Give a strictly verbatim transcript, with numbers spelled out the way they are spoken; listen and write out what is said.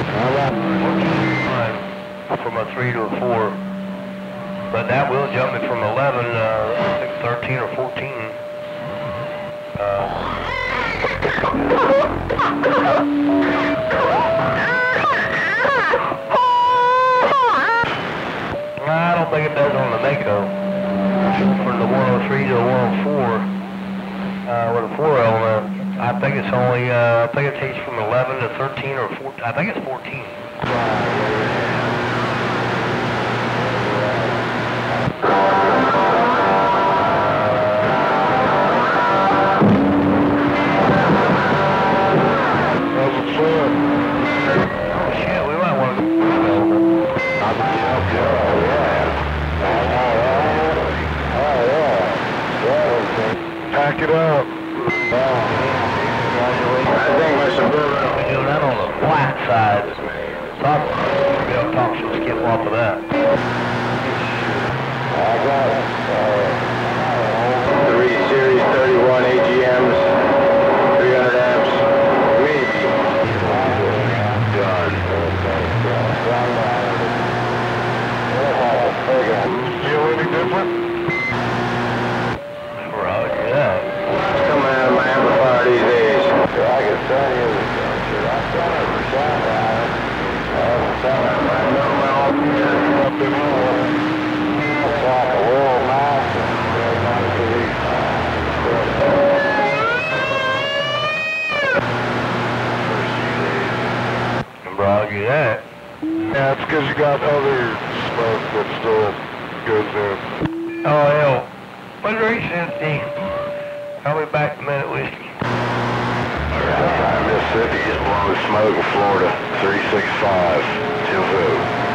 From a three to a four. But that will jump me from eleven, uh, I think thirteen or fourteen. Uh, I don't think it does on the Mako. From the one oh three to the one oh four, uh, with a four element, I think it's only, uh, I think it takes from eleven to thirteen or fourteen, I think it's fourteen. Pack it up. I think my Suburban will be doing that on the flat side. So I'm going to be able to talk some skip off of that. I got it. Three Series thirty-one A G Ms, three hundred amps. Meet. Done. Feel any different? Roger that. It's coming out of my amplifier these days. I can tell you the structure. I'm trying to sound out. I'm telling you, I know my own up in all. It's like a world mouse and they're not to these. Roger that. Yeah, it's because you got other smoke that still goes in. Oh, hell. What's the reason, Dean? I'll be back in a minute, whiskey. Mississippi just blowing smoke in Florida. three six five. Till who?